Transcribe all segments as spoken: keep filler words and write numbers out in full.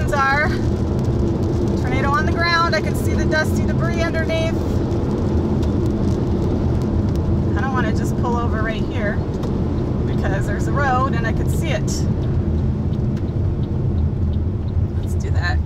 signs are. Tornado on the ground. I can see the dusty debris underneath. I don't want to just pull over right here because there's a road and I could see it. Let's do that.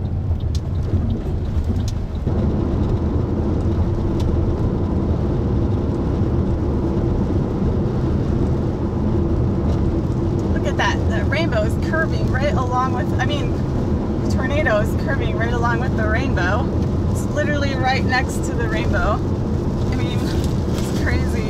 Look at that. The rainbow is curving right along with, I mean, the tornado is curving right along with the rainbow. It's literally right next to the rainbow. I mean, it's crazy.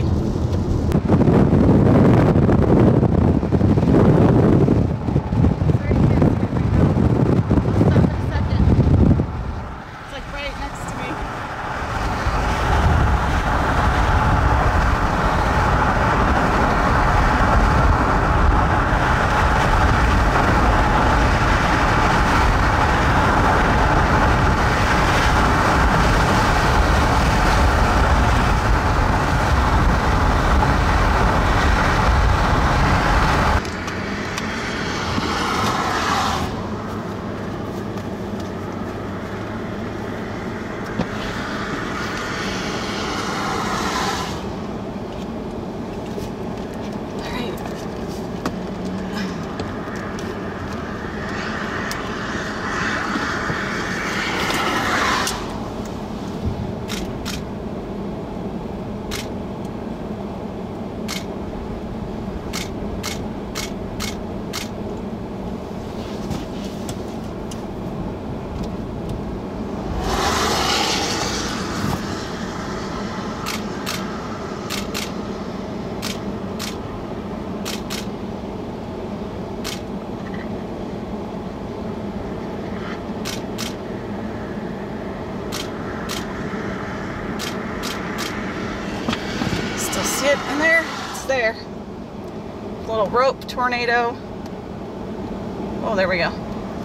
See it in there? It's there. Little rope tornado. Oh, there we go.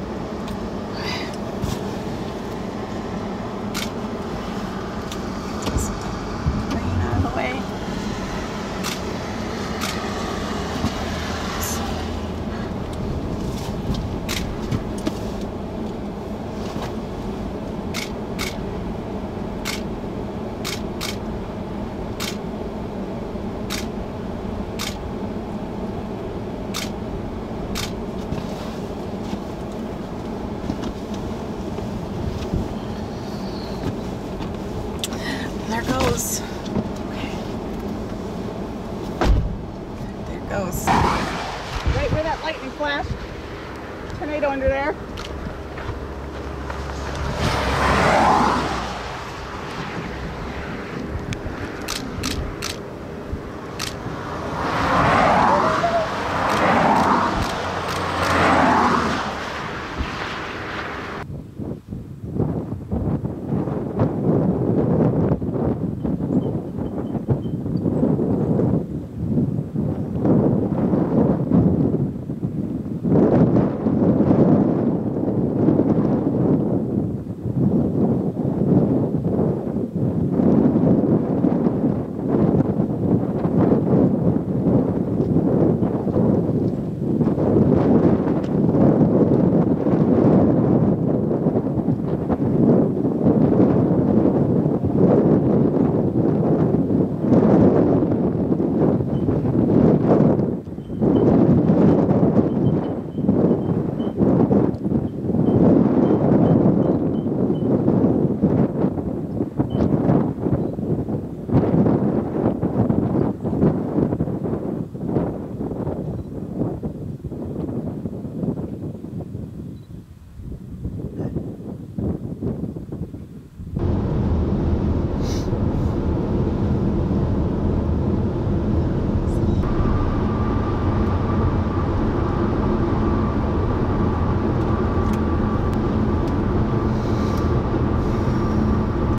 Just rain out of the way. There goes. Okay. There goes. Right where that lightning flashed. Tornado under there.